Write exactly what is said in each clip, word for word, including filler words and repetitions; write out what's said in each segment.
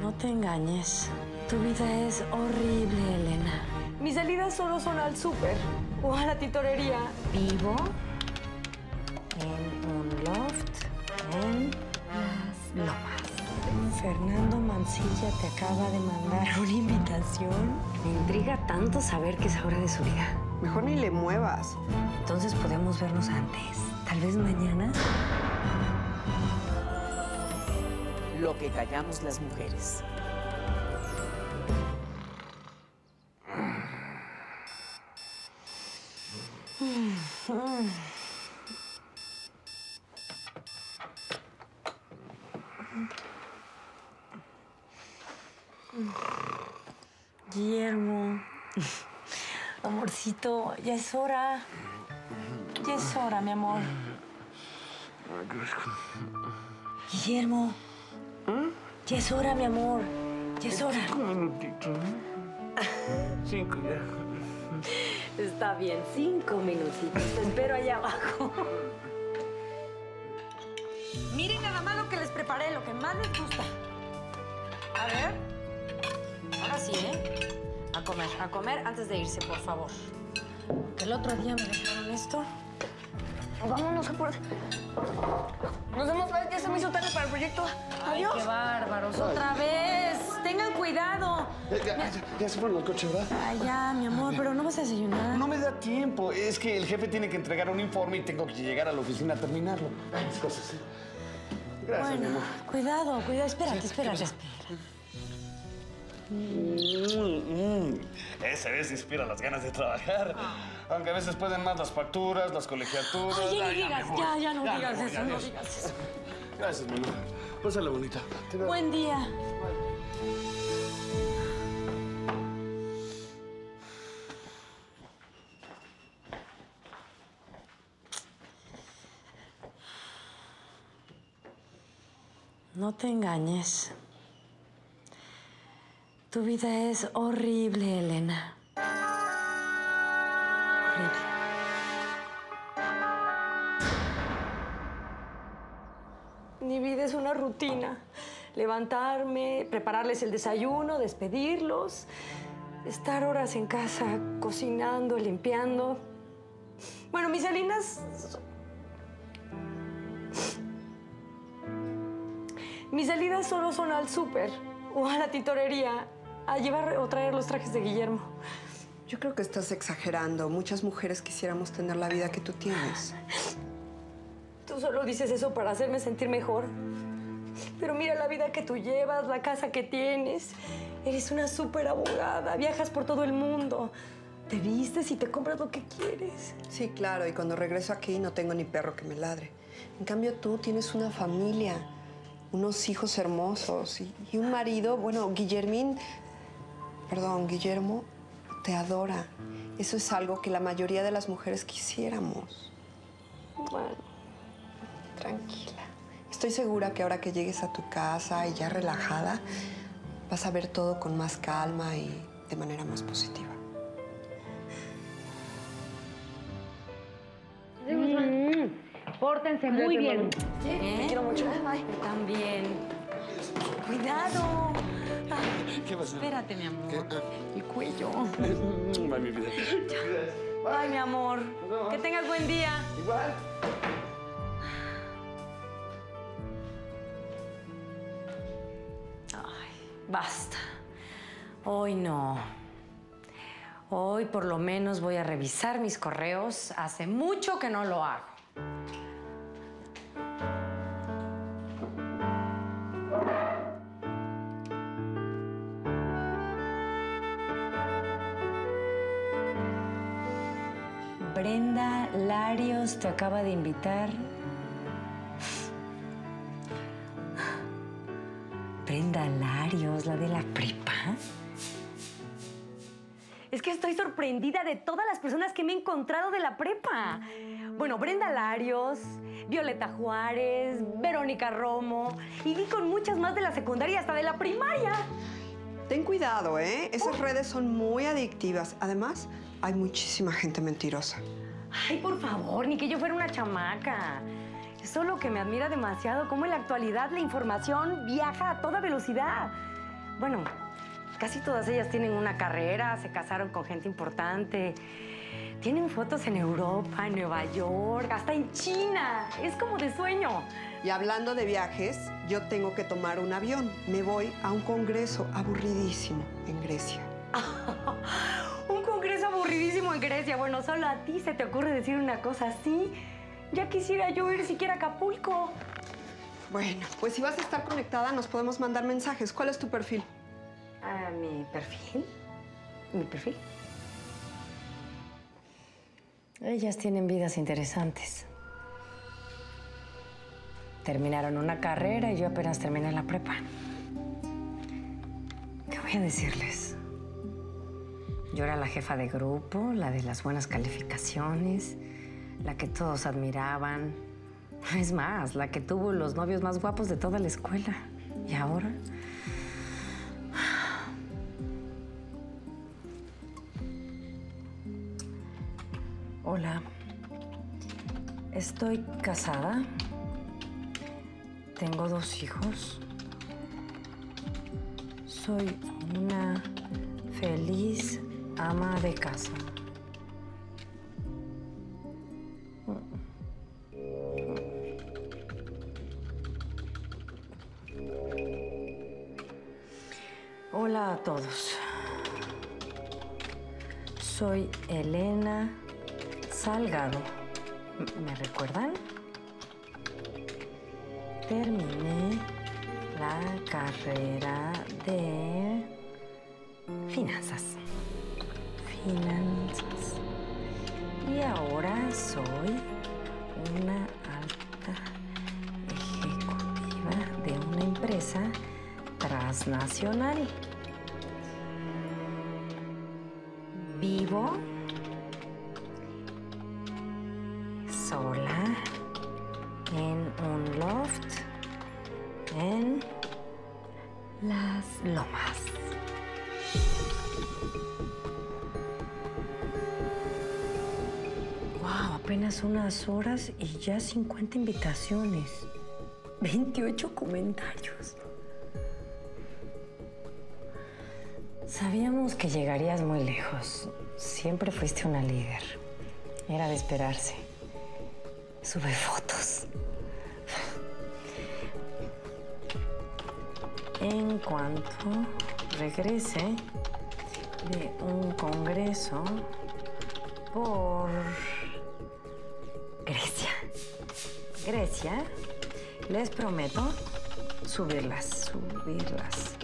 No te engañes. Tu vida es horrible, Elena. Mis salidas solo son al súper o a la tintorería. Vivo en un loft en Las Lomas. Fernando Mancilla te acaba de mandar una invitación. Me intriga tanto saber que es ahora de su vida. Mejor ni le muevas. Entonces podemos vernos antes. Tal vez mañana. Lo que callamos las mujeres. Guillermo, amorcito, ya es hora. Ya es hora, mi amor. Guillermo, ya es hora, mi amor. Ya es hora. Un minutito. Cinco ya. Está bien, cinco minutitos. Te espero allá abajo. Miren nada más lo que les preparé, lo que más les gusta. A ver. Ahora sí, ¿eh? A comer, a comer antes de irse, por favor. Que el otro día me dejaron esto. Vámonos, apura. Nos vemos, ya se me hizo tarde para el proyecto. Adiós. Ay, qué bárbaros, otra vez. Tengan cuidado. Ya, ya, ya, ya se fueron al coche, ¿verdad? Ay, ya, mi amor, pero no vas a desayunar. No me da tiempo. Es que el jefe tiene que entregar un informe y tengo que llegar a la oficina a terminarlo. Ay, mis cosas, ¿eh? Gracias, Bueno, mi amor. cuidado, cuidado. Espérate, Sí, espérate, ¿qué espera. Mm, mm. Esa vez inspira las ganas de trabajar. Aunque a veces pueden más las facturas, las colegiaturas. Ay, ya no Ay, digas, me voy. ya, ya no me digas voy, eso, no adiós. digas eso. Gracias, mi amor. Pásala bonita. Buen día. No te engañes. Tu vida es horrible, Elena. Horrible. Mi vida es una rutina. Levantarme, prepararles el desayuno, despedirlos, estar horas en casa cocinando, limpiando. Bueno, mis salinas... Mis salidas solo son al súper o a la tintorería a llevar o traer los trajes de Guillermo. Yo creo que estás exagerando. Muchas mujeres quisiéramos tener la vida que tú tienes. Tú solo dices eso para hacerme sentir mejor. Pero mira la vida que tú llevas, la casa que tienes. Eres una súper abogada, viajas por todo el mundo. Te vistes y te compras lo que quieres. Sí, claro, y cuando regreso aquí no tengo ni perro que me ladre. En cambio, tú tienes una familia, unos hijos hermosos y, y un marido. Bueno, Guillermín, perdón, Guillermo, te adora. Eso es algo que la mayoría de las mujeres quisiéramos. Bueno, Tranquila. Estoy segura que ahora que llegues a tu casa y ya relajada, vas a ver todo con más calma y de manera más positiva. Mm, pórtense muy bien. ¿Eh? Te quiero mucho. Bye. También. Cuidado. Ay, ¿Qué pasa? espérate, mi amor. ¿Qué? Ah. El cuello. Ay, mi vida. Ay, mi amor. Que tengas buen día. Igual. Ay, basta. Hoy no. Hoy por lo menos voy a revisar mis correos. Hace mucho que no lo hago. Brenda Larios te acaba de invitar. Brenda Larios, la de la prepa. Es que estoy sorprendida de todas las personas que me he encontrado de la prepa. Bueno, Brenda Larios, Violeta Juárez, Verónica Romo y vi con muchas más de la secundaria hasta de la primaria. Ten cuidado, ¿eh? Esas redes son muy adictivas. Además, hay muchísima gente mentirosa. Ay, por favor, ni que yo fuera una chamaca. Eso es lo que me admira demasiado, cómo en la actualidad la información viaja a toda velocidad. Bueno, casi todas ellas tienen una carrera, se casaron con gente importante. Tienen fotos en Europa, en Nueva York, hasta en China. Es como de sueño. Y hablando de viajes, yo tengo que tomar un avión. Me voy a un congreso aburridísimo en Grecia. Un congreso aburridísimo en Grecia. Bueno, solo a ti se te ocurre decir una cosa así. Ya quisiera yo ir siquiera a Acapulco. Bueno, pues si vas a estar conectada, nos podemos mandar mensajes. ¿Cuál es tu perfil? ¿A mi perfil? ¿Mi perfil? Ellas tienen vidas interesantes. Terminaron una carrera y yo apenas terminé la prepa. ¿Qué voy a decirles? Yo era la jefa de grupo, la de las buenas calificaciones, la que todos admiraban. Es más, la que tuvo los novios más guapos de toda la escuela. ¿Y ahora? Hola. Estoy casada. Tengo dos hijos. Soy una feliz ama de casa. Hola a todos. Soy Elena Salgado. ¿Me recuerdan? Terminé la carrera de finanzas. Finanzas. Y ahora soy una alta ejecutiva de una empresa transnacional. Vivo sola en un loft en Las Lomas. Wow, apenas unas horas y ya cincuenta invitaciones. veintiocho comentarios. Sabíamos que llegarías muy lejos. Siempre fuiste una líder. Era de esperarse. Sube fotos. En cuanto regrese de un congreso por Grecia. Grecia, les prometo subirlas, subirlas.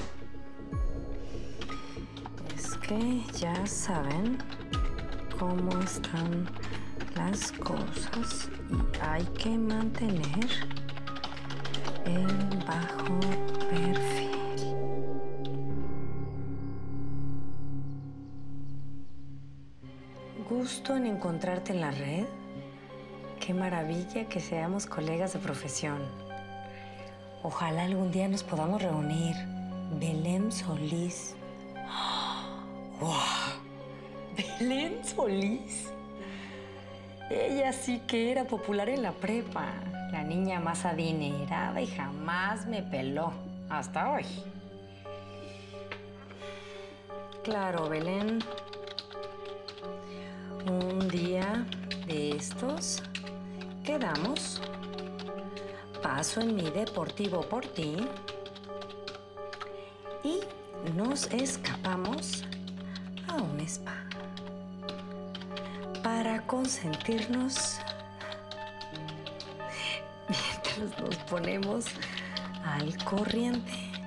Es que ya saben cómo están las cosas y hay que mantener el bajo perfil. Gusto en encontrarte en la red. Qué maravilla que seamos colegas de profesión. Ojalá algún día nos podamos reunir. Belén Solís. ¡Wow! Belén Solís. Ella sí que era popular en la prepa. La niña más adinerada y jamás me peló. Hasta hoy. Claro, Belén. Un día de estos quedamos. Paso en mi deportivo por ti. Y nos escapamos a un spa. Para consentirnos mientras nos ponemos al corriente.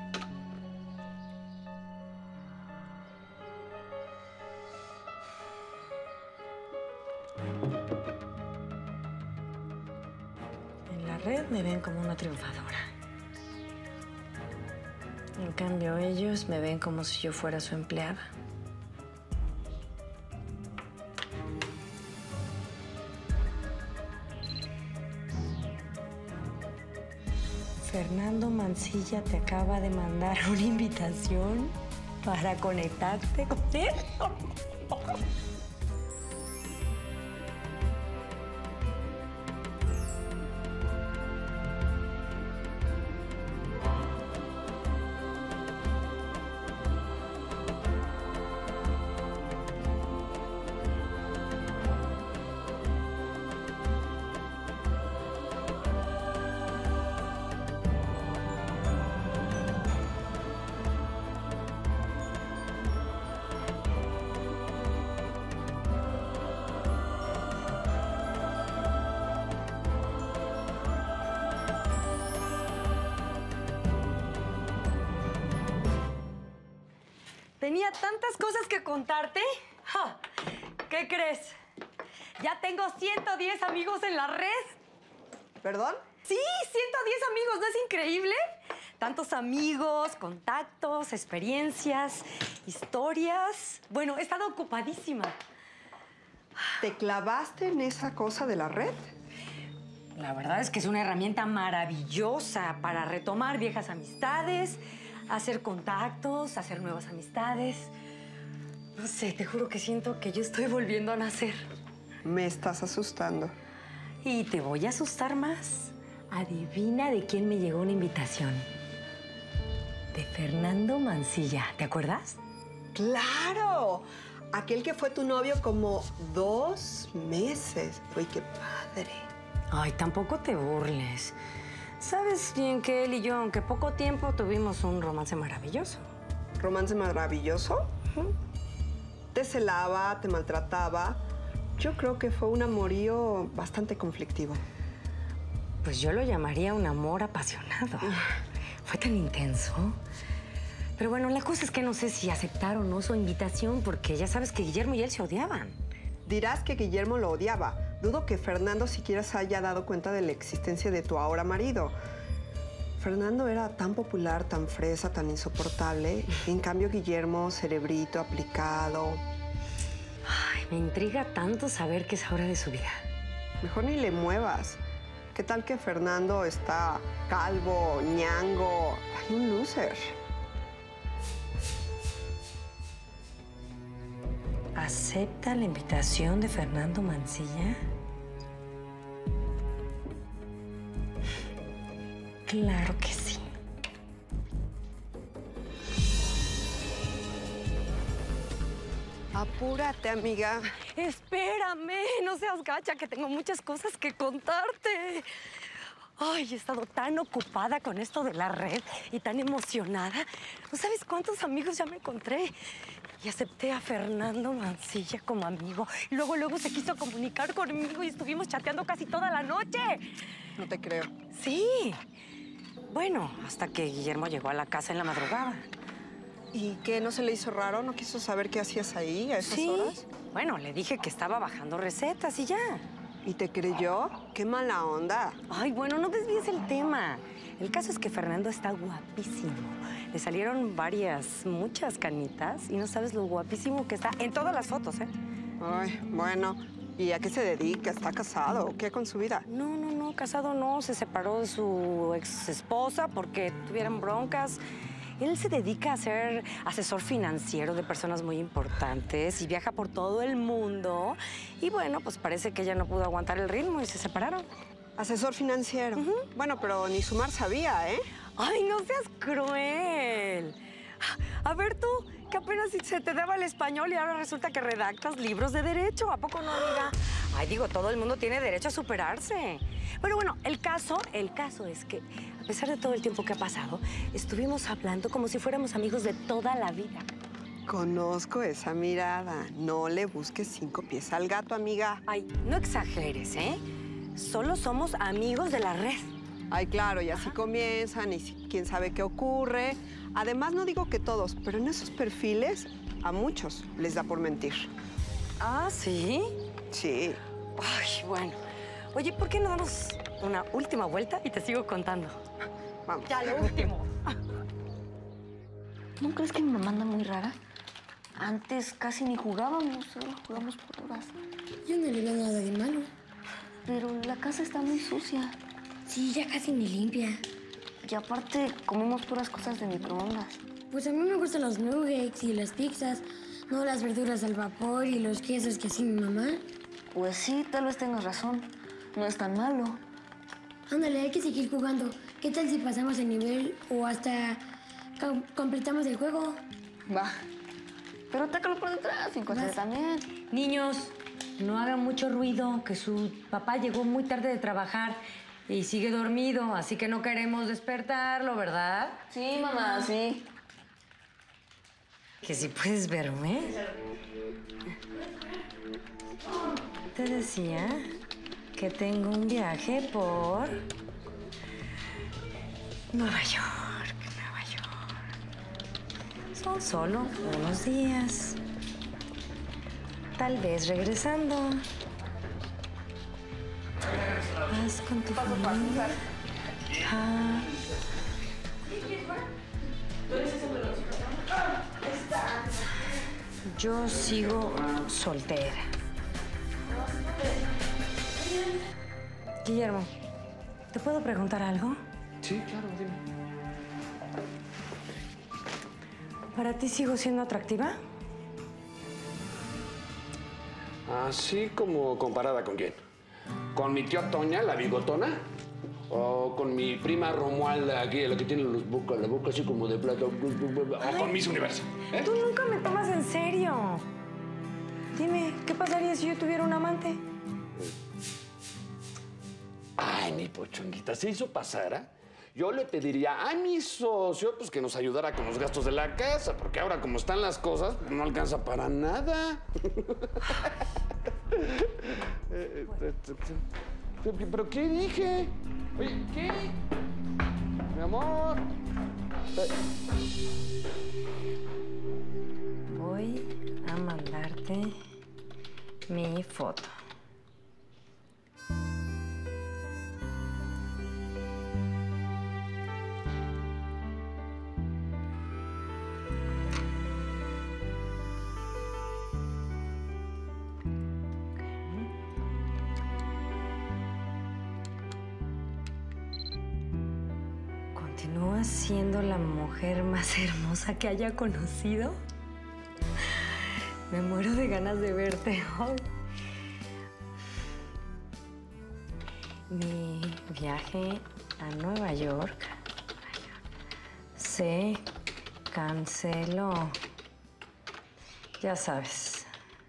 En la red me ven como una triunfadora. En cambio, ellos me ven como si yo fuera su empleada. Fernando Mancilla te acaba de mandar una invitación para conectarte con él. Tenía tantas cosas que contarte. Ja, ¿qué crees? Ya tengo ciento diez amigos en la red. ¿Perdón? Sí, ciento diez amigos, ¿no es increíble? Tantos amigos, contactos, experiencias, historias. Bueno, he estado ocupadísima. ¿Te clavaste en esa cosa de la red? La verdad es que es una herramienta maravillosa para retomar viejas amistades, hacer contactos, hacer nuevas amistades. No sé, te juro que siento que yo estoy volviendo a nacer. Me estás asustando. Y te voy a asustar más. Adivina de quién me llegó una invitación. De Fernando Mancilla, ¿te acuerdas? ¡Claro! Aquel que fue tu novio como dos meses. ¡Uy, qué padre! Ay, tampoco te burles. Sabes bien que él y yo, aunque poco tiempo, tuvimos un romance maravilloso. ¿Romance maravilloso? Uh-huh. Te celaba, te maltrataba. Yo creo que fue un amorío bastante conflictivo. Pues yo lo llamaría un amor apasionado. Fue tan intenso. Pero bueno, la cosa es que no sé si aceptar o no su invitación, porque ya sabes que Guillermo y él se odiaban. Dirás que Guillermo lo odiaba. Dudo que Fernando siquiera se haya dado cuenta de la existencia de tu ahora marido. Fernando era tan popular, tan fresa, tan insoportable. En cambio, Guillermo, cerebrito, aplicado. Ay, me intriga tanto saber qué es ahora de su vida. Mejor ni le muevas. ¿Qué tal que Fernando está calvo, ñango? Ay, un loser. ¿Acepta la invitación de Fernando Mancilla? Claro que sí. Apúrate, amiga. Espérame, no seas gacha, que tengo muchas cosas que contarte. Ay, he estado tan ocupada con esto de la red y tan emocionada. No sabes cuántos amigos ya me encontré. Y acepté a Fernando Mancilla como amigo. Y luego, luego se quiso comunicar conmigo y estuvimos chateando casi toda la noche. No te creo. Sí. Bueno, hasta que Guillermo llegó a la casa en la madrugada. ¿Y qué? ¿No se le hizo raro? ¿No quiso saber qué hacías ahí a esas Sí. horas? Bueno, le dije que estaba bajando recetas y ya. ¿Y te creyó? ¡Qué mala onda! Ay, bueno, no desvíes el tema. El caso es que Fernando está guapísimo. Le salieron varias, muchas canitas y no sabes lo guapísimo que está en todas las fotos, ¿eh? Ay, bueno. ¿Y a qué se dedica? ¿Está casado? ¿Qué con su vida? No, no, no, casado no. Se separó de su ex esposa porque tuvieron broncas. Él se dedica a ser asesor financiero de personas muy importantes y viaja por todo el mundo. Y bueno, pues parece que ella no pudo aguantar el ritmo y se separaron. Asesor financiero. Ujú. Bueno, pero ni Sumar sabía, ¿eh? ¡Ay, no seas cruel! A ver tú, que apenas se te daba el español y ahora resulta que redactas libros de derecho. ¿A poco no, amiga? Ay, digo, todo el mundo tiene derecho a superarse. Pero bueno, el caso, el caso es que, a pesar de todo el tiempo que ha pasado, estuvimos hablando como si fuéramos amigos de toda la vida. Conozco esa mirada. No le busques cinco pies al gato, amiga. Ay, no exageres, ¿eh? Solo somos amigos de la red. Ay, claro, y así comienzan y si- quién sabe qué ocurre. Además, no digo que todos, pero en esos perfiles a muchos les da por mentir. ¿Ah, sí? Sí. Ay, bueno. Oye, ¿por qué no damos una última vuelta y te sigo contando? Vamos. Ya, lo último. ¿No crees que mi mamá anda muy rara? Antes casi ni jugábamos, solo jugamos por horas. Yo no le veo nada de malo. Pero la casa está muy sucia. Sí, ya casi ni limpia. Y aparte, comemos puras cosas de microondas. Pues a mí me gustan los nuggets y las pizzas, no las verduras al vapor y los quesos que hacía mi mamá. Pues sí, tal vez tengas razón. No es tan malo. Ándale, hay que seguir jugando. ¿Qué tal si pasamos el nivel o hasta com- completamos el juego? Va. Pero atácalo por detrás, sin cosas también. Niños, no hagan mucho ruido, que su papá llegó muy tarde de trabajar y sigue dormido, así que no queremos despertarlo, ¿verdad? Sí, mamá, sí. Que si puedes verme. Te decía que tengo un viaje por Nueva York, Nueva York. Son solo unos días. Tal vez regresando. Vas con tu familia. Ah. Yo sigo soltera. Guillermo, ¿te puedo preguntar algo? Sí, claro, dime. ¿Para ti sigo siendo atractiva? Así como comparada con quién. ¿Con mi tía Toña, la bigotona? ¿O con mi prima Romualda, aquí, la que tiene los boca, la boca así como de plata? ¿O con Miss Universo? ¿Eh? Tú nunca me tomas en serio. Dime, ¿qué pasaría si yo tuviera un amante? Ay, mi pochonguita, si eso pasara, yo le pediría a mi socio pues, que nos ayudara con los gastos de la casa, porque ahora como están las cosas, no alcanza para nada. ¿Pero qué dije? Oye, ¿qué? Mi amor. Voy a mandarte mi foto. ¿Continúas siendo la mujer más hermosa que haya conocido? Me muero de ganas de verte hoy. Mi viaje a Nueva York se canceló. Ya sabes.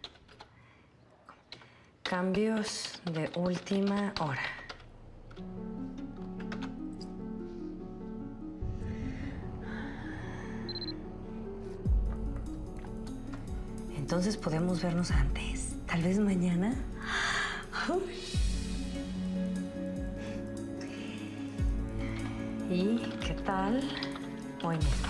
Cambios de última hora. Entonces podemos vernos antes. Tal vez mañana. ¿Y qué tal hoy mismo?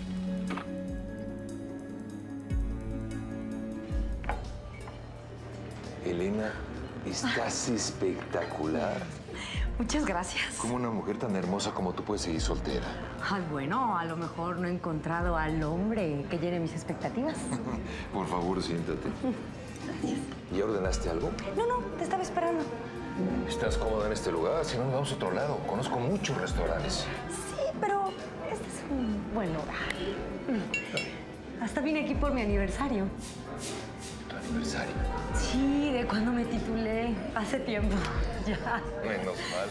Elena, estás espectacular. Muchas gracias. ¿Cómo una mujer tan hermosa como tú puedes seguir soltera? Ay, bueno, a lo mejor no he encontrado al hombre que llene mis expectativas. Por favor, siéntate. Gracias. ¿Ya ordenaste algo? No, no, te estaba esperando. ¿Estás cómoda en este lugar? Si no, nos vamos a otro lado. Conozco muchos restaurantes. Sí, pero este es un buen lugar. Hasta vine aquí por mi aniversario. ¿Tu aniversario? Sí, de cuando me titulé. Hace tiempo. Ya. Menos mal.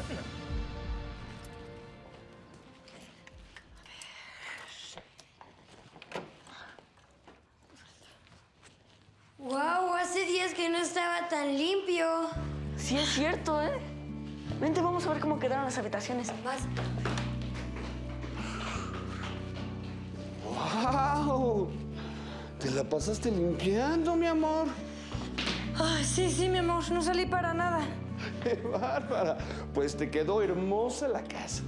Wow, hace días que no estaba tan limpio. Sí, es cierto, ¿eh? Vente, vamos a ver cómo quedaron las habitaciones. Vas. ¡Wow! Te la pasaste limpiando, mi amor. Ay, sí, sí, mi amor. No salí para nada. ¡Qué bárbara! Pues te quedó hermosa la casa.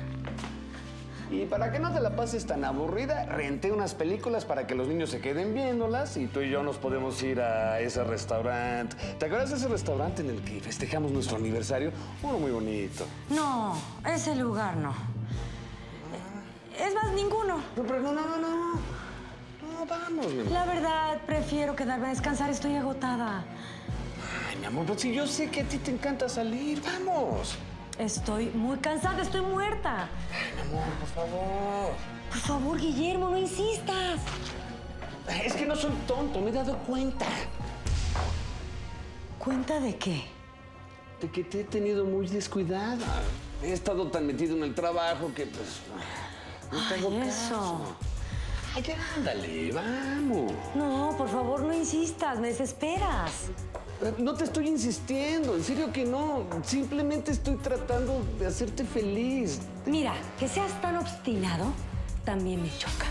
Y para que no te la pases tan aburrida, renté unas películas para que los niños se queden viéndolas y tú y yo nos podemos ir a ese restaurante. ¿Te acuerdas de ese restaurante en el que festejamos nuestro aniversario? Uno muy bonito. No, ese lugar no. Es más, ninguno. No, pero no, no, no, no. No, vamos, mi amor. La verdad, prefiero quedarme a descansar. Estoy agotada. Ay, mi amor, pero si yo sé que a ti te encanta salir, vamos. Estoy muy cansada, estoy muerta. Ay, mi amor, por favor. Por favor, Guillermo, no insistas. Es que no soy tonto, me he dado cuenta. ¿Cuenta de qué? De que te he tenido muy descuidada. He estado tan metido en el trabajo que, pues, no te hago Ay, caso. eso. Ay, ándale, vamos. No, por favor, no insistas, me desesperas. No te estoy insistiendo, en serio que no. Simplemente estoy tratando de hacerte feliz. Mira, que seas tan obstinado también me choca.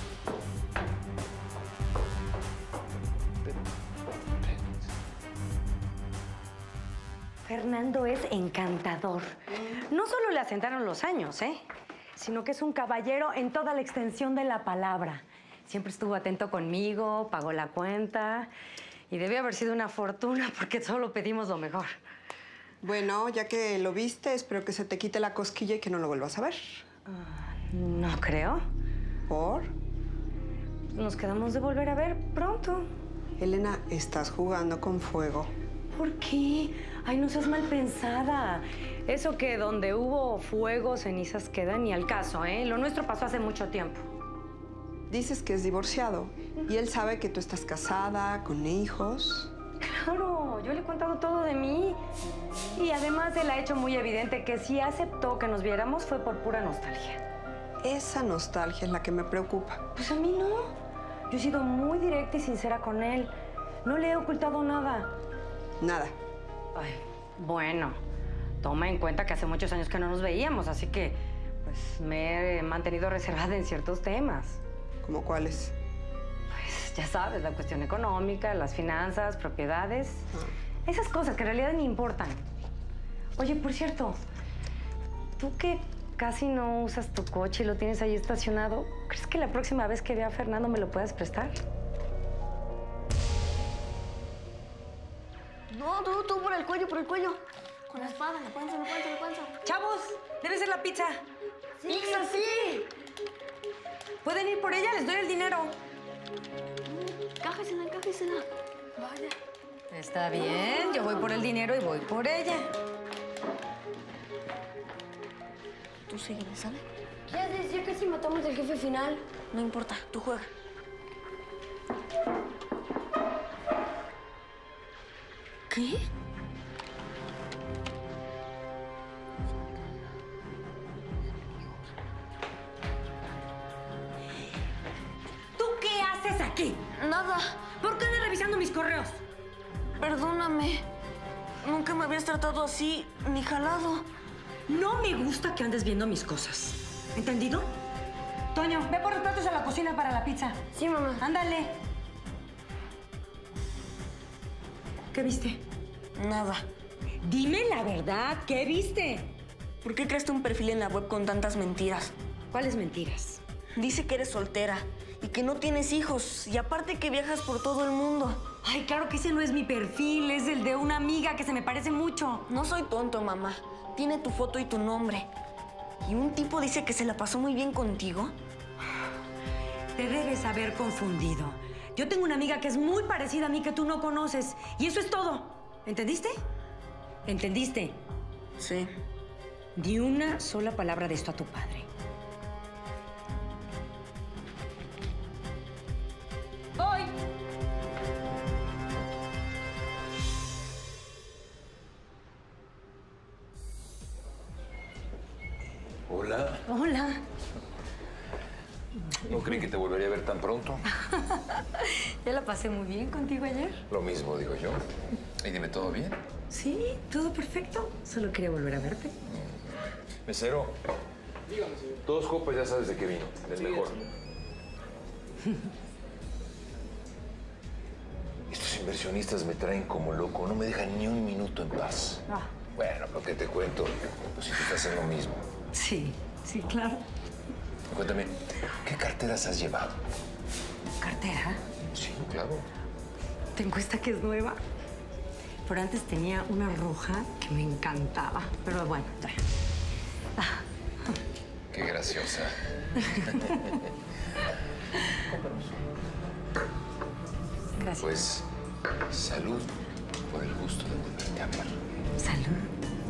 Fernando es encantador. No solo le asentaron los años, ¿eh? Sino que es un caballero en toda la extensión de la palabra. Siempre estuvo atento conmigo, pagó la cuenta y debió haber sido una fortuna porque solo pedimos lo mejor. Bueno, ya que lo viste, espero que se te quite la cosquilla y que no lo vuelvas a ver. Uh, no creo. ¿Por? Nos quedamos de volver a ver pronto. Elena, estás jugando con fuego. ¿Por qué? Ay, no seas mal pensada. Eso que donde hubo fuego, cenizas quedan, ni al caso, ¿eh? Lo nuestro pasó hace mucho tiempo. Dices que es divorciado y él sabe que tú estás casada, con hijos. Claro, yo le he contado todo de mí. Y además él ha hecho muy evidente que si aceptó que nos viéramos fue por pura nostalgia. Esa nostalgia es la que me preocupa. Pues a mí no. Yo he sido muy directa y sincera con él. No le he ocultado nada. Nada. Ay, bueno, toma en cuenta que hace muchos años que no nos veíamos, así que pues me he mantenido reservada en ciertos temas. ¿Cómo cuáles? Pues ya sabes, la cuestión económica, las finanzas, propiedades. Ah. Esas cosas que en realidad ni importan. Oye, por cierto, tú que casi no usas tu coche y lo tienes ahí estacionado, ¿crees que la próxima vez que vea a Fernando me lo puedas prestar? No, tú, tú, por el cuello, por el cuello. Con la espada, la panza, la panza, la panza. Chavos, debe ser la pizza. Sí, ¡pizza, sí! ¿Pueden ir por ella? Les doy el dinero. Cájesela, cájesela. Vaya. Está bien, yo voy por el dinero y voy por ella. Tú sígueme, ¿sale? ¿Qué haces? Ya casi matamos al jefe final. No importa, tú juega. ¿Qué? ¿Tú qué haces aquí? Nada. ¿Por qué andas revisando mis correos? Perdóname. Nunca me habías tratado así, ni jalado. No me gusta que andes viendo mis cosas. ¿Entendido? Toño, ve por los platos a la cocina para la pizza. Sí, mamá. Ándale. ¿Qué viste? Nada. Dime la verdad, ¿qué viste? ¿Por qué creaste un perfil en la web con tantas mentiras? ¿Cuáles mentiras? Dice que eres soltera y que no tienes hijos. Y aparte que viajas por todo el mundo. Ay, claro que ese no es mi perfil. Es el de una amiga que se me parece mucho. No soy tonto, mamá. Tiene tu foto y tu nombre. ¿Y un tipo dice que se la pasó muy bien contigo? Te debes haber confundido. Yo tengo una amiga que es muy parecida a mí que tú no conoces. Y eso es todo. ¿Entendiste? ¿Entendiste? Sí. Di una sola palabra de esto a tu padre. Voy. Hola. Hola. No creí que te volvería a ver tan pronto. Ya la pasé muy bien contigo ayer. Lo mismo, digo yo. Y dime, ¿todo bien? Sí, todo perfecto. Solo quería volver a verte. Mesero. Dígame, señor. Dos copas, ya sabes de qué vino. Del mejor. Estos inversionistas me traen como loco. No me dejan ni un minuto en paz. Ah. Bueno, pero ¿qué te cuento? Pues si tú estás en lo mismo. Sí, sí, claro. Cuéntame, ¿qué carteras has llevado? ¿Cartera? Sí, claro. Tengo esta que es nueva. Pero antes tenía una roja que me encantaba. Pero bueno, ya. Ah. Qué graciosa. Gracias. Pues, salud por el gusto de volverte a ver. Salud.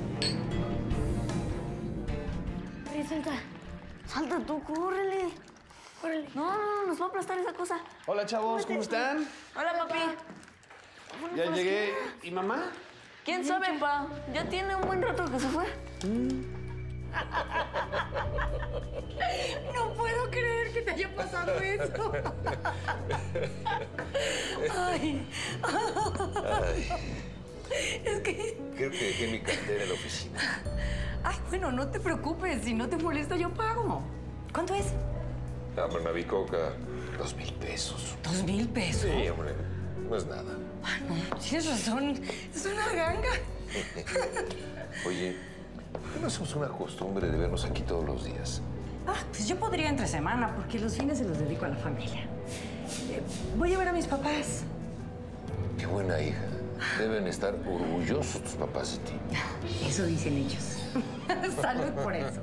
Oye, salta. Salta tú, córrele. Órale. No, no, no, nos va a aplastar esa cosa. Hola, chavos, ¿cómo están? Hola, papi. Ya llegué. ¿Y mamá? ¿Quién sabe, pa? Ya tiene un buen rato que se fue. No puedo creer que te haya pasado eso. Ay. Ay, Es que... creo que dejé mi cartera en la oficina. Ay, bueno, no te preocupes. Si no te molesta, yo pago. ¿Cuánto es? Dame una bicoca. Dos mil pesos. ¿Dos mil pesos? Sí, hombre. No es nada. Ay, no, tienes razón. Es una ganga. Oye, ¿por qué no hacemos una costumbre de vernos aquí todos los días? Ah, pues yo podría entre semana, porque los fines se los dedico a la familia. Eh, voy a ver a mis papás. Qué buena hija. Deben estar orgullosos tus papás de ti. Eso dicen ellos. Salud por eso.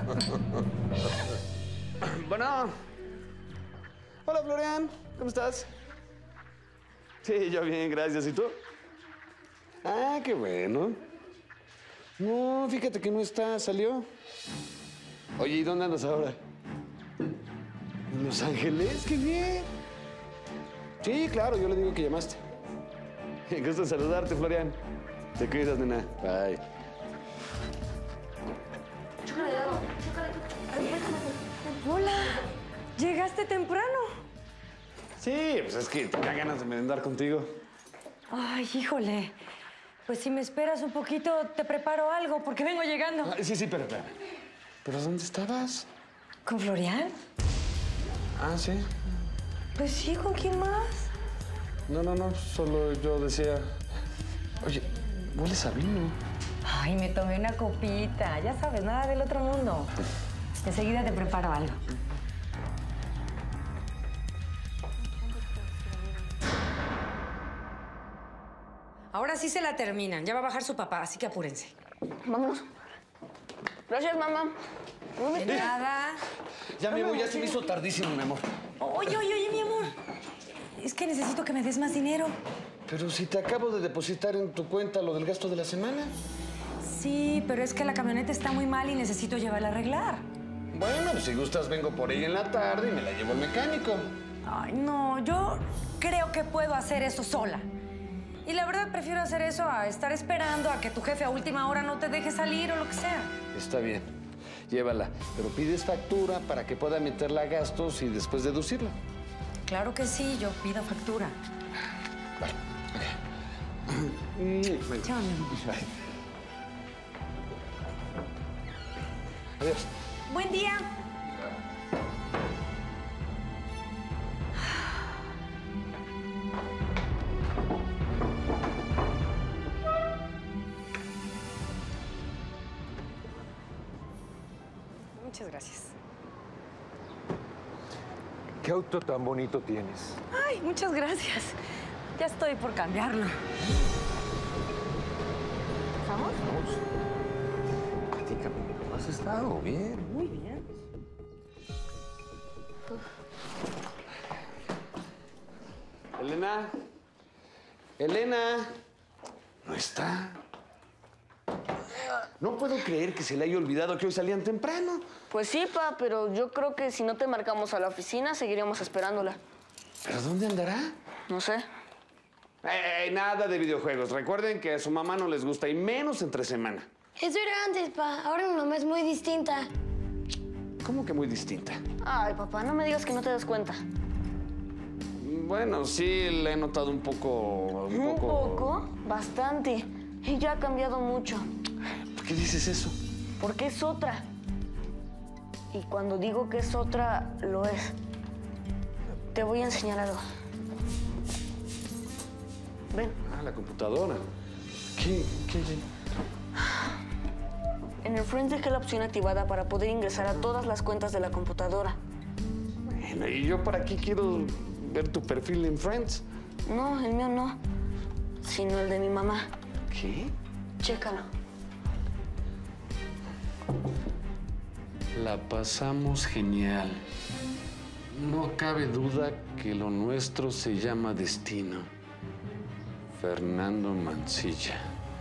Bueno. Hola, Florian. ¿Cómo estás? Sí, yo bien, gracias. ¿Y tú? Ah, qué bueno. No, fíjate que no está. ¿Salió? Oye, ¿y dónde andas ahora? ¿En Los Ángeles? ¡Qué bien! Sí, claro, yo le digo que llamaste. Gusto en saludarte, Florian. Te cuidas, nena. Bye. Hola, ¿llegaste temprano? Sí, pues es que tenía ganas de merendar contigo. Ay, híjole. Pues si me esperas un poquito, te preparo algo, porque vengo llegando. Ah, sí, sí, pero, pero. ¿Pero dónde estabas? ¿Con Florian? Ah, sí. Pues sí, ¿con quién más? No, no, no, solo yo decía... Oye, hueles a vino. Ay, me tomé una copita. Ya sabes, nada del otro mundo. Enseguida te preparo algo. Ahora sí se la terminan. Ya va a bajar su papá, así que apúrense. Vámonos. Gracias, mamá. De nada. Ya me voy, ya se me hizo tardísimo, mi amor. Oye, oye, oye, mi amor. Es que necesito que me des más dinero. Pero si te acabo de depositar en tu cuenta lo del gasto de la semana. Sí, pero es que la camioneta está muy mal y necesito llevarla a arreglar. Bueno, pues si gustas vengo por ella en la tarde y me la llevo al mecánico. Ay, no, yo creo que puedo hacer eso sola. Y la verdad prefiero hacer eso a estar esperando a que tu jefe a última hora no te deje salir o lo que sea. Está bien, llévala. Pero pides factura para que pueda meterla a gastos y después deducirla. Claro que sí, yo pido factura. Vale, ok. Chao, mi amor. Bye. Adiós. Buen día. Muchas gracias. ¿Qué auto tan bonito tienes? Ay, muchas gracias. Ya estoy por cambiarlo. ¿Vamos? Vamos. Platícame, ¿cómo has estado? Bien. Muy bien. Elena. Elena. No está. No puedo creer que se le haya olvidado que hoy salían temprano. Pues sí, pa, pero yo creo que si no te marcamos a la oficina, seguiríamos esperándola. ¿Pero dónde andará? No sé. Eh, nada de videojuegos. Recuerden que a su mamá no les gusta, y menos entre semana. Eso era antes, pa. Ahora mi mamá es muy distinta. ¿Cómo que muy distinta? Ay, papá, no me digas que no te das cuenta. Bueno, sí, le he notado un poco... Un, ¿Un poco... poco? Bastante. Ella ha cambiado mucho. ¿Por qué dices eso? Porque es otra. Y cuando digo que es otra, lo es. Te voy a enseñar algo. Ven. Ah, la computadora. ¿Qué? ¿Qué? En el Friends dejé la opción activada para poder ingresar a todas las cuentas de la computadora. Bueno, ¿y yo para qué quiero ver tu perfil en Friends? No, el mío no. Sino el de mi mamá. ¿Qué? Chécalo. La pasamos genial. No cabe duda que lo nuestro se llama destino. Fernando Mancilla.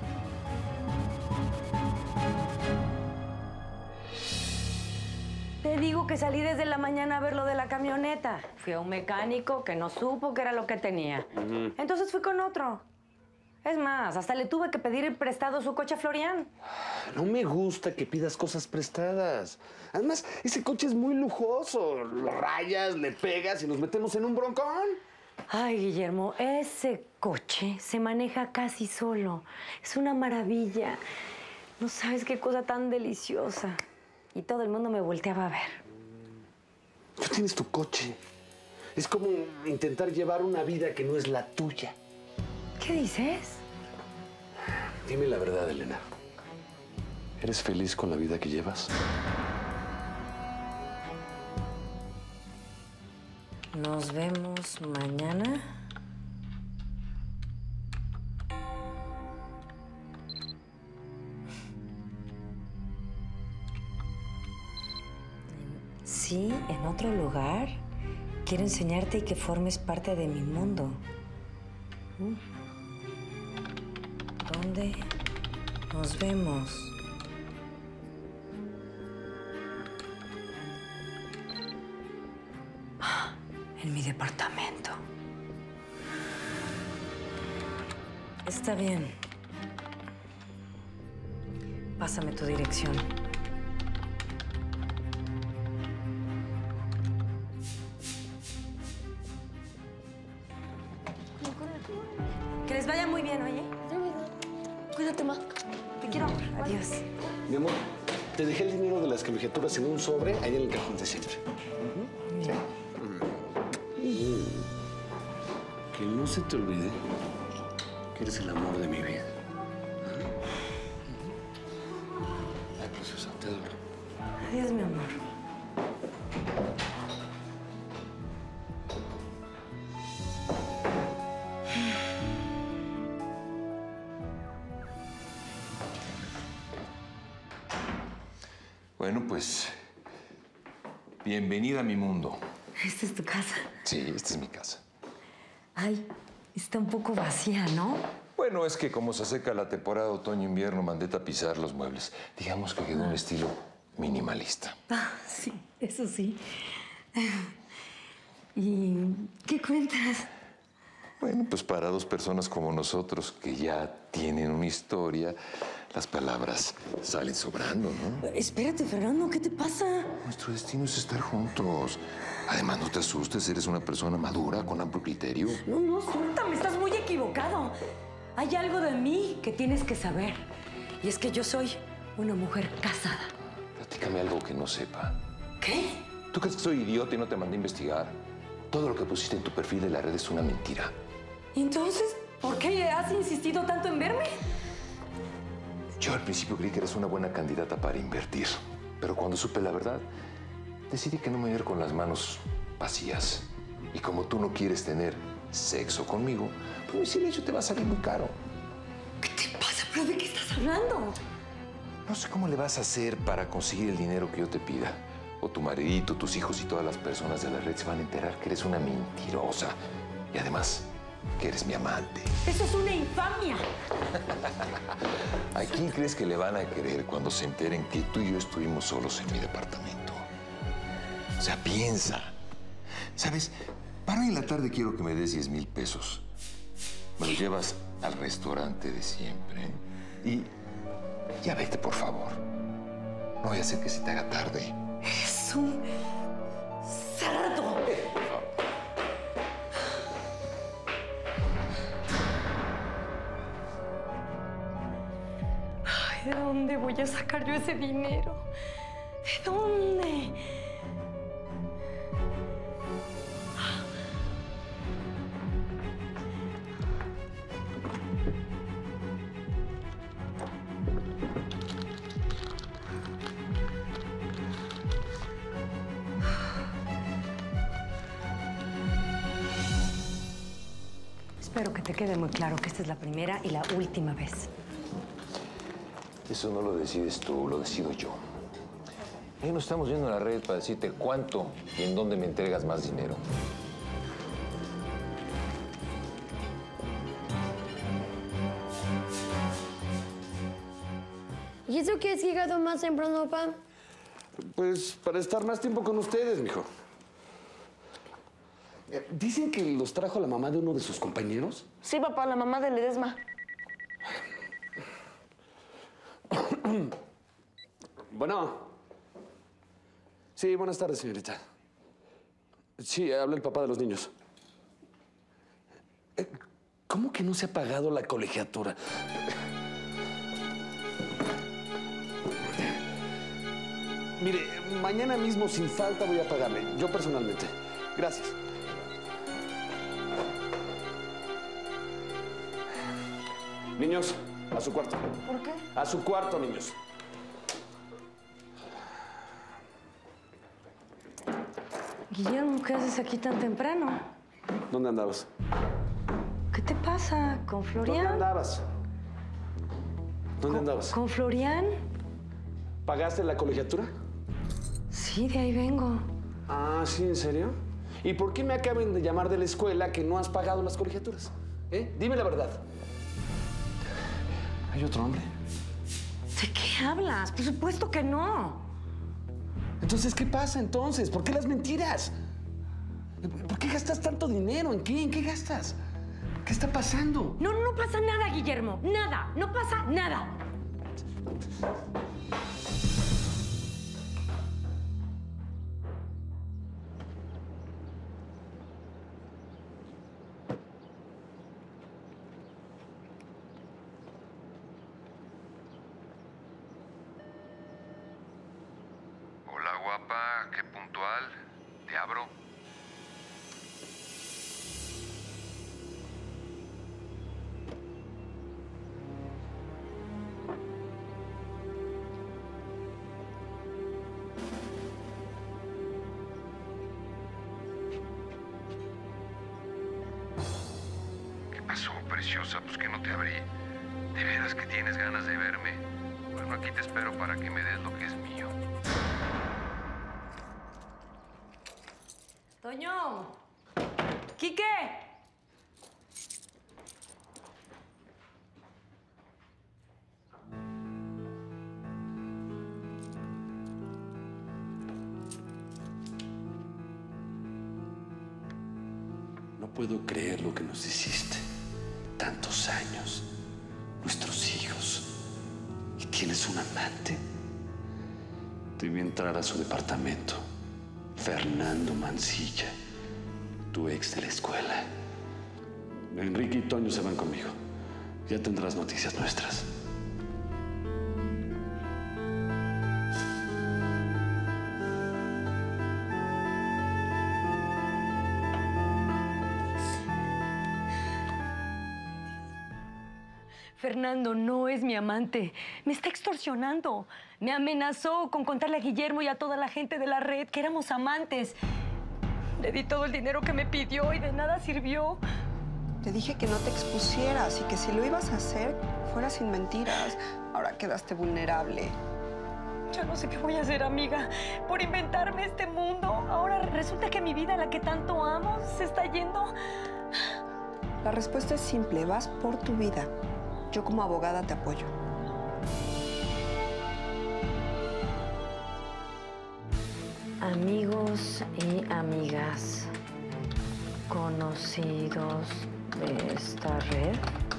Te digo que salí desde la mañana a ver lo de la camioneta. Fui a un mecánico que no supo qué era lo que tenía. Uh-huh. Entonces fui con otro. Es más, hasta le tuve que pedir prestado su coche a Florian. No me gusta que pidas cosas prestadas. Además, ese coche es muy lujoso. Lo rayas, le pegas y nos metemos en un broncón. Ay, Guillermo, ese coche se maneja casi solo. Es una maravilla. No sabes qué cosa tan deliciosa. Y todo el mundo me volteaba a ver. Tú tienes tu coche. Es como intentar llevar una vida que no es la tuya. ¿Qué dices? Dime la verdad, Elena. ¿Eres feliz con la vida que llevas? Nos vemos mañana. Sí, en otro lugar. Quiero enseñarte y que formes parte de mi mundo. ¿Dónde nos vemos? En mi departamento. Está bien. Pásame tu dirección. Que les vaya muy bien, oye. Cuídate, ma. Te quiero. Adiós. Mi amor, te dejé el dinero de las colegiaturas en un sobre ahí en el cajón de siempre. ¿Sí? Que no se te olvide que eres el amor de mi vida. Ay, preciosa, te adoro. Adiós, mi amor. Bueno, pues, bienvenida a mi mundo. Esta es tu casa. Sí, esta es mi casa. Ay, está un poco vacía, ¿no? Bueno, es que como se acerca la temporada otoño-invierno, mandé tapizar los muebles. Digamos que quedó un estilo minimalista. Ah, sí, eso sí. ¿Y qué cuentas? Bueno, pues para dos personas como nosotros que ya tienen una historia, las palabras salen sobrando, ¿no? Espérate, Fernando, ¿qué te pasa? Nuestro destino es estar juntos. Además, no te asustes, eres una persona madura, con amplio criterio. No, no, suéltame, estás muy equivocado. Hay algo de mí que tienes que saber. Y es que yo soy una mujer casada. Platícame algo que no sepa. ¿Qué? ¿Tú crees que soy idiota y no te mandé a investigar? Todo lo que pusiste en tu perfil de la red es una mentira. Entonces, ¿por qué has insistido tanto en verme? Yo al principio creí que eres una buena candidata para invertir. Pero cuando supe la verdad, decidí que no me iba a ir con las manos vacías. Y como tú no quieres tener sexo conmigo, pues mi silencio te va a salir muy caro. ¿Qué te pasa? ¿Pero de qué estás hablando? No sé cómo le vas a hacer para conseguir el dinero que yo te pida. O tu maridito, tus hijos y todas las personas de la red se van a enterar que eres una mentirosa. Y además, que eres mi amante. ¡Eso es una infamia! ¿A quién crees que le van a querer cuando se enteren que tú y yo estuvimos solos en mi departamento? O sea, piensa. ¿Sabes? Para hoy en la tarde quiero que me des diez mil pesos. Me los llevas al restaurante de siempre. Y ya vete, por favor. No vaya a ser que se te haga tarde. ¡Es un cerdo! Ay, ¿de dónde voy a sacar yo ese dinero? ¿De dónde? Espero que te quede muy claro que esta es la primera y la última vez. Eso no lo decides tú, lo decido yo. Ahí nos estamos viendo en la red para decirte cuánto y en dónde me entregas más dinero. ¿Y eso que has llegado más temprano, papá? Pues para estar más tiempo con ustedes, mijo. Eh, Dicen que los trajo la mamá de uno de sus compañeros. Sí, papá, la mamá de Ledesma. Bueno. Sí, buenas tardes, señorita. Sí, habla el papá de los niños. Eh, ¿Cómo que no se ha pagado la colegiatura? Mire, mañana mismo, sin falta, voy a pagarle. Yo personalmente. Gracias. Niños, a su cuarto. ¿Por qué? A su cuarto, niños. Guillermo, ¿qué haces aquí tan temprano? ¿Dónde andabas? ¿Qué te pasa? ¿Con Florian? ¿Dónde andabas? ¿Dónde andabas? ¿Con Florian? ¿Pagaste la colegiatura? Sí, de ahí vengo. Ah, ¿sí? ¿En serio? ¿Y por qué me acaban de llamar de la escuela que no has pagado las colegiaturas? ¿Eh? Dime la verdad. ¿Hay otro hombre? ¿De qué hablas? Por supuesto que no. Entonces, ¿qué pasa entonces? ¿Por qué las mentiras? ¿Por qué gastas tanto dinero? ¿En qué? ¿En qué gastas? ¿Qué está pasando? No, no pasa nada, Guillermo. Nada. No pasa nada. Hola, guapa, qué puntual. Te abro. ¿Qué pasó, preciosa? Pues que no te abrí. ¿De veras que tienes ganas de verme? Bueno, aquí te espero para que me des lo que es mío. Toño. Quique. No puedo creer lo que nos hiciste. Tantos años. Nuestros hijos. ¿Y tienes un amante? Te vi entrar a su departamento. Fernando Mancilla, tu ex de la escuela. Enrique y Toño se van conmigo. Ya tendrás noticias nuestras. Fernando no es mi amante. Me está extorsionando. Me amenazó con contarle a Guillermo y a toda la gente de la red que éramos amantes. Le di todo el dinero que me pidió y de nada sirvió. Te dije que no te expusieras y que si lo ibas a hacer, fuera sin mentiras. Ahora quedaste vulnerable. Ya no sé qué voy a hacer, amiga, por inventarme este mundo. Ahora resulta que mi vida, la que tanto amo, se está yendo. La respuesta es simple. Vas por tu vida. Yo como abogada te apoyo. Amigos y amigas conocidos de esta red,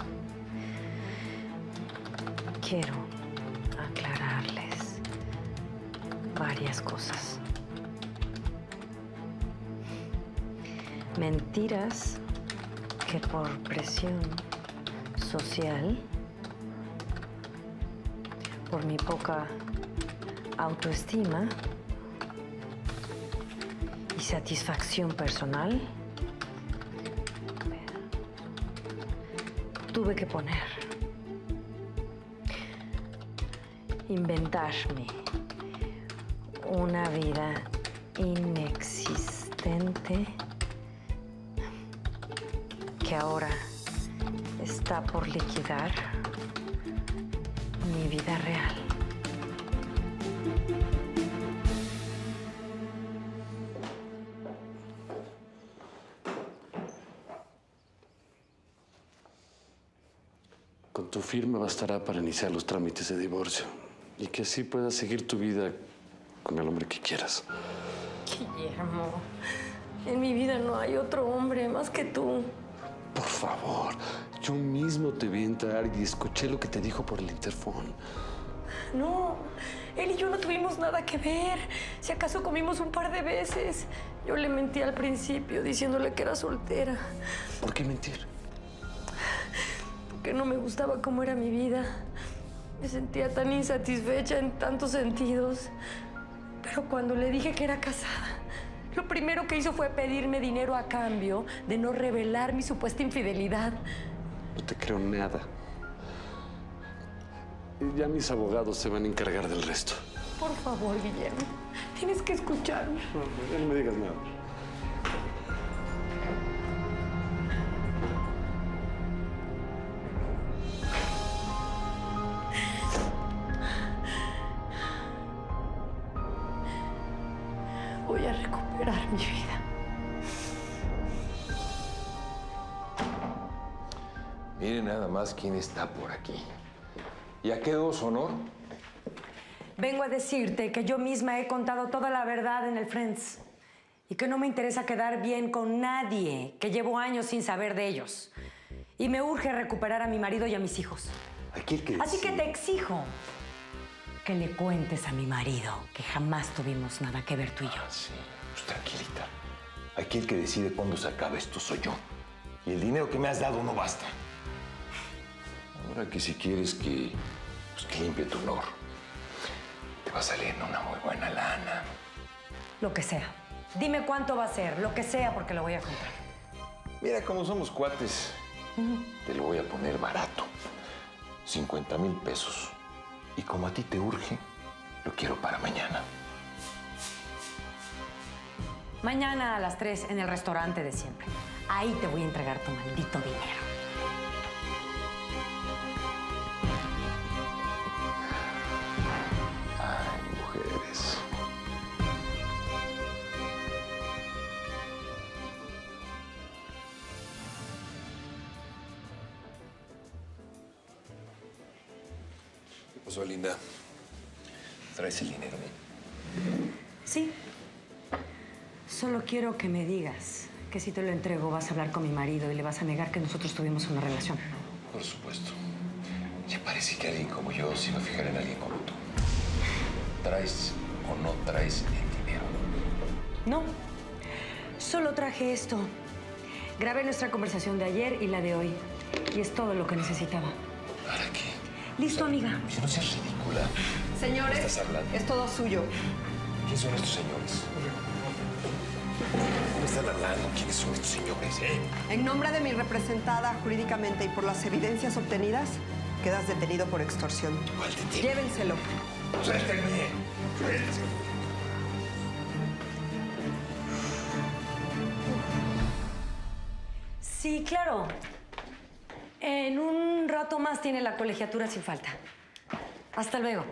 quiero aclararles varias cosas. Mentiras que por presión social, por mi poca autoestima y satisfacción personal, tuve que poner, inventarme una vida inexistente que ahora está por liquidar mi vida real. Con tu firma bastará para iniciar los trámites de divorcio y que así puedas seguir tu vida con el hombre que quieras. Guillermo, en mi vida no hay otro hombre más que tú. Por favor, yo mismo te vi entrar y escuché lo que te dijo por el interfón. No, él y yo no tuvimos nada que ver. Si acaso comimos un par de veces. Yo le mentí al principio diciéndole que era soltera. ¿Por qué mentir? Porque no me gustaba cómo era mi vida. Me sentía tan insatisfecha en tantos sentidos. Pero cuando le dije que era casada, lo primero que hizo fue pedirme dinero a cambio de no revelar mi supuesta infidelidad. No te creo nada. Ya mis abogados se van a encargar del resto. Por favor, Guillermo, tienes que escucharme. No, no me digas nada. mi vida. Miren nada más quién está por aquí. ¿Ya quedó su honor? Vengo a decirte que yo misma he contado toda la verdad en el Friends y que no me interesa quedar bien con nadie, que llevo años sin saber de ellos. Y me urge recuperar a mi marido y a mis hijos. Aquí el que Así que decide. te exijo que le cuentes a mi marido que jamás tuvimos nada que ver tú y yo. Ah, sí, pues tranquilita. Aquí el que decide cuándo se acaba esto soy yo. Y el dinero que me has dado no basta. Ahora que si quieres que, pues, que limpie tu honor, te va a salir una muy buena lana. Lo que sea. Dime cuánto va a ser, lo que sea, porque lo voy a comprar. Mira, como somos cuates, te lo voy a poner barato. cincuenta mil pesos. Y como a ti te urge, lo quiero para mañana. Mañana a las tres en el restaurante de siempre. Ahí te voy a entregar tu maldito dinero. Ay, mujeres. ¿Qué pasó, linda? ¿Traes el dinero? Sí. Solo quiero que me digas que si te lo entrego vas a hablar con mi marido y le vas a negar que nosotros tuvimos una relación. Por supuesto. Ya parece que alguien como yo se iba a fijar en alguien como tú. ¿Traes o no traes el dinero? No. Solo traje esto. Grabé nuestra conversación de ayer y la de hoy. Y es todo lo que necesitaba. ¿Para qué? Listo, amiga. Oye, no seas ridícula. Señores, ¿Qué estás hablando? es todo suyo. ¿Quién son estos señores? ¿Cómo están hablando? ¿Quiénes son estos señores, eh? En nombre de mi representada jurídicamente y por las evidencias obtenidas, quedas detenido por extorsión. ¿Cuál detenido? Llévenselo. ¡Suéltenme! ¡Suéltenme! Sí, claro. En un rato más tiene la colegiatura sin falta. Hasta luego.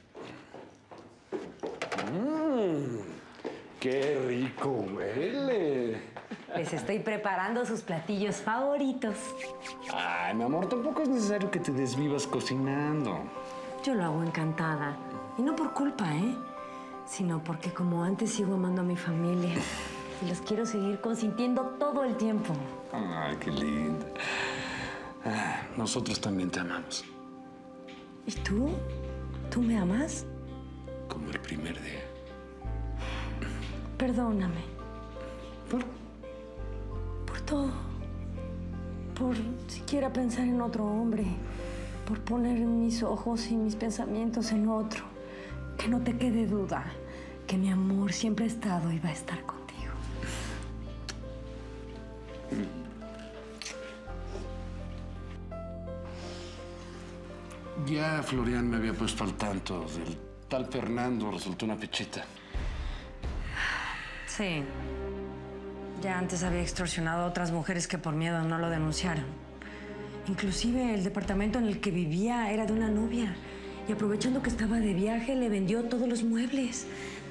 ¡Qué rico huele! Les estoy preparando sus platillos favoritos. Ay, mi amor, tampoco es necesario que te desvivas cocinando. Yo lo hago encantada. Y no por culpa, ¿eh? Sino porque como antes sigo amando a mi familia. Y los quiero seguir consintiendo todo el tiempo. Ay, qué linda. Ah, nosotros también te amamos. ¿Y tú? ¿Tú me amas? Como el primer día. Perdóname. ¿Por? Por todo. Por siquiera pensar en otro hombre. Por poner mis ojos y mis pensamientos en otro. Que no te quede duda que mi amor siempre ha estado y va a estar contigo. Ya Florian me había puesto al tanto del tal Fernando, resultó una pechita. Sí. Ya antes había extorsionado a otras mujeres que por miedo no lo denunciaron. Inclusive el departamento en el que vivía era de una novia. Y aprovechando que estaba de viaje, le vendió todos los muebles.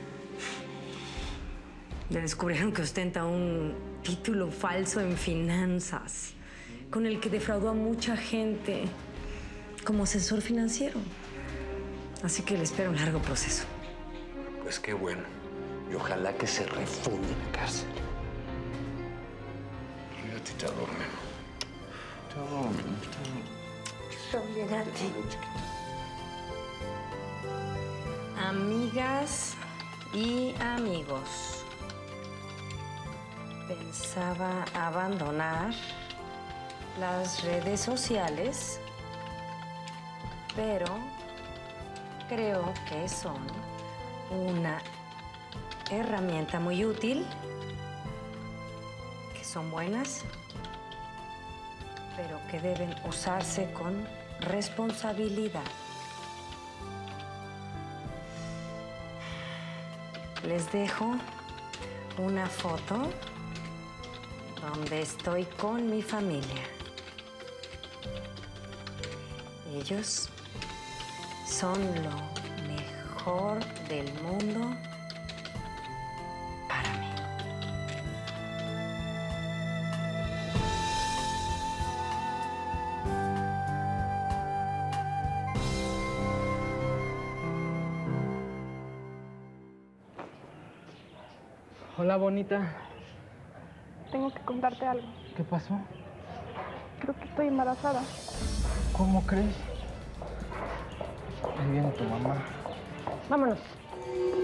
Le descubrieron que ostenta un título falso en finanzas, con el que defraudó a mucha gente como asesor financiero. Así que le espera un largo proceso. Pues qué bueno. Y ojalá que se refunde en la cárcel. Fíjate, te adoro, mi amor. Te adoro, mi amor, te adoro. También a ti. Amigas y amigos, pensaba abandonar las redes sociales, pero creo que son una herramienta muy útil, que son buenas, pero que deben usarse con responsabilidad. Les dejo una foto donde estoy con mi familia. Ellos son lo mejor del mundo para mí. Hola, bonita. Tengo que contarte algo. ¿Qué pasó? Creo que estoy embarazada. ¿Cómo crees? Ahí viene tu mamá. Vámonos.